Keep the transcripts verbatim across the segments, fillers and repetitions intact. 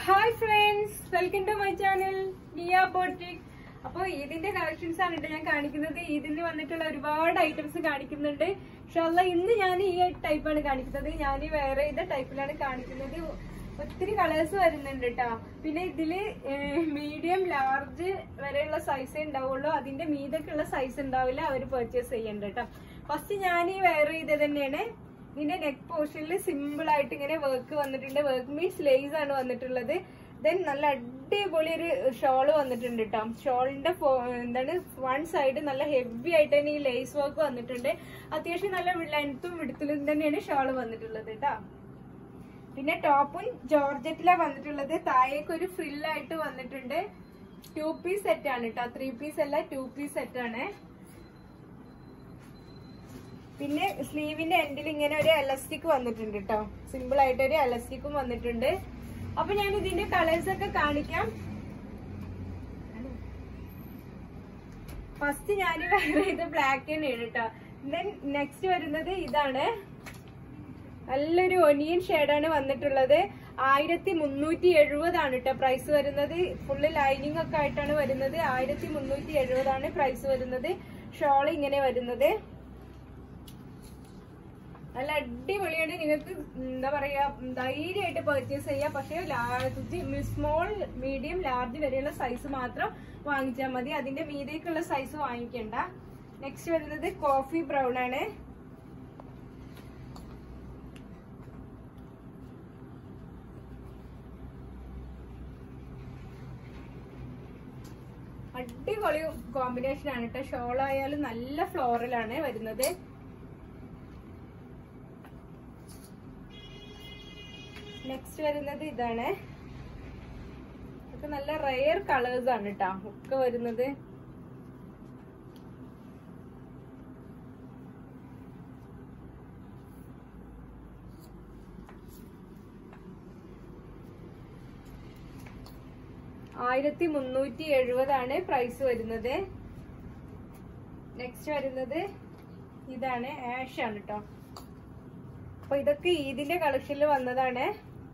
Hi friends, welcome to my channel Niyya Boutique. അപ്പോൾ ഇതിന്റെ collections ആണ് ട്ടോ ഞാൻ കാണിക്കുന്നത്. ഇതിന് വന്നിട്ടുള്ള ഒരുപാട് ഐറ്റംസ് കാണിക്കുന്നുണ്ട്. ഇൻഷാല്ലാ ഇന്ന് ഞാൻ ഈ ടൈപ്പ് ആണ് കാണിക്കുന്നത്. ഞാൻ വേറെ ഇത ടൈപ്പിലാണ് കാണിക്കുന്നത്. ഒത്തിരി കളേഴ്സ് വരുന്നുണ്ട് ട്ടോ. പിന്നെ ഇതില് മീഡിയം ലാർജ് വരെയുള്ള സൈസേ ഉണ്ടാവുള്ളൂ. അതിന്റെ മീതൊക്കെയുള്ള സൈസ് ഉണ്ടാവില്ല. അവർ പർച്ചേസ് ചെയ്യണ്ട ട്ടോ. ഫസ്റ്റ് ഞാൻ ഈ വേറെ ഇത് തന്നെയാണ്. ഇതിന്റെ നെക്ക് പോർഷനിൽ സിമ്പിൾ ആയിട്ട് ഇങ്ങനെ വർക്ക് വന്നിട്ടുണ്ട്. വർക്ക് മീൻസ് ലേസ് ആണ് വന്നിട്ടുള്ളത്. ദെൻ നല്ല അടിപൊളി ഒരു ഷോള് വന്നിട്ടുണ്ട് കേട്ടോ. ഷോളിന്റെ എന്താണ് വൺ സൈഡ് നല്ല ഹെവി ആയിട്ട് തന്നെ ഈ ലേസ് വർക്ക് വന്നിട്ടുണ്ട്. അത്യാവശ്യം നല്ല ലെങ്ത്തും വിടുത്തിലും തന്നെയാണ് ഷോള് വന്നിട്ടുള്ളത് കേട്ടോ. പിന്നെ ടോപ്പും ജോർജറ്റിലാണ് വന്നിട്ടുള്ളത്. താഴേക്ക് ഒരു ഫ്രില്ലായിട്ട് വന്നിട്ടുണ്ട്. ടു പീസ് സെറ്റ് ആണ് കേട്ടോ. ത്രീ പീസ് അല്ല, ടു പീസ് സെറ്റ് ആണ്. പിന്നെ സ്ലീവിന്റെ എൻഡിൽ ഇങ്ങനെ ഒരു എലാസ്റ്റിക് വന്നിട്ടുണ്ട് കേട്ടോ. സിമ്പിൾ ആയിട്ട് ഒരു എലാസ്റ്റിക്കും വന്നിട്ടുണ്ട്. അപ്പൊ ഞാൻ ഇതിന്റെ കളേഴ്സ് ഒക്കെ കാണിക്കാം. ഫസ്റ്റ് ഞാൻ വേറെ ഇത് ബ്ലാക്ക് തന്നെയാണ് കേട്ടോ. ദെൻ നെക്സ്റ്റ് വരുന്നത് ഇതാണ്. നല്ലൊരു ഒനിയൻ ഷെയ്ഡാണ് വന്നിട്ടുള്ളത്. ആയിരത്തി മുന്നൂറ്റി എഴുപതാണ് കേട്ടോ പ്രൈസ് വരുന്നത്. ഫുള്ള് ലൈനിങ് ഒക്കെ ആയിട്ടാണ് വരുന്നത്. ആയിരത്തി മുന്നൂറ്റി എഴുപതാണ് പ്രൈസ് വരുന്നത്. ഷോൾ ഇങ്ങനെ വരുന്നത് നല്ല അടിപൊളിയാണ്. നിങ്ങൾക്ക് എന്താ പറയാ ധൈര്യമായിട്ട് പർച്ചേസ് ചെയ്യാം. പക്ഷെ ലാർജ് സ്മോൾ മീഡിയം ലാർജ് വരെയുള്ള സൈസ് മാത്രം വാങ്ങിച്ചാൽ മതി. അതിന്റെ മീതേക്കുള്ള സൈസ് വാങ്ങിക്കണ്ട. നെക്സ്റ്റ് വരുന്നത് കോഫി ബ്രൗൺ ആണ്. അടിപൊളി കോമ്പിനേഷൻ ആണ് കേട്ടോ. ഷോൾ ആയാലും നല്ല ഫ്ലോറലാണ് വരുന്നത്. നെക്സ്റ്റ് വരുന്നത് ഇതാണ്. ഇതൊക്കെ നല്ല റെയർ കളേഴ്സ് ആണ് കേട്ടോ ഒക്കെ വരുന്നത്. ആയിരത്തി മുന്നൂറ്റി എഴുപതാണ് പ്രൈസ് വരുന്നത്. നെക്സ്റ്റ് വരുന്നത് ഇതാണ്. ആഷ് ആണ് കേട്ടോ. അപ്പൊ ഇതൊക്കെ ഈദിന്റെ കളക്ഷനിൽ വന്നതാണ്.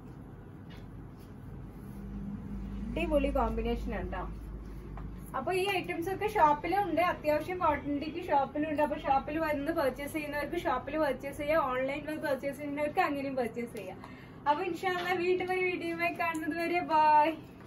അടിപൊളി കോമ്പിനേഷൻ ആണ് കേട്ടോ. അപ്പൊ ഈ ഐറ്റംസ് ഒക്കെ ഷോപ്പിലും ഉണ്ട്. അത്യാവശ്യം ക്വാണ്ടിറ്റി ഷോപ്പിലും ഉണ്ട്. അപ്പൊ ഷോപ്പിൽ വന്ന് പർച്ചേസ് ചെയ്യുന്നവർക്ക് ഷോപ്പിൽ പർച്ചേസ് ചെയ്യാം. ഓൺലൈനിൽ വന്ന് പർച്ചേസ് ചെയ്യുന്നവർക്ക് അങ്ങനെയും പർച്ചേസ് ചെയ്യാം. അപ്പൊ ഇൻഷാല്ലാ വീണ്ടും ഒരു വീഡിയോയുമായി കാണുന്നത് വരെ ബൈ.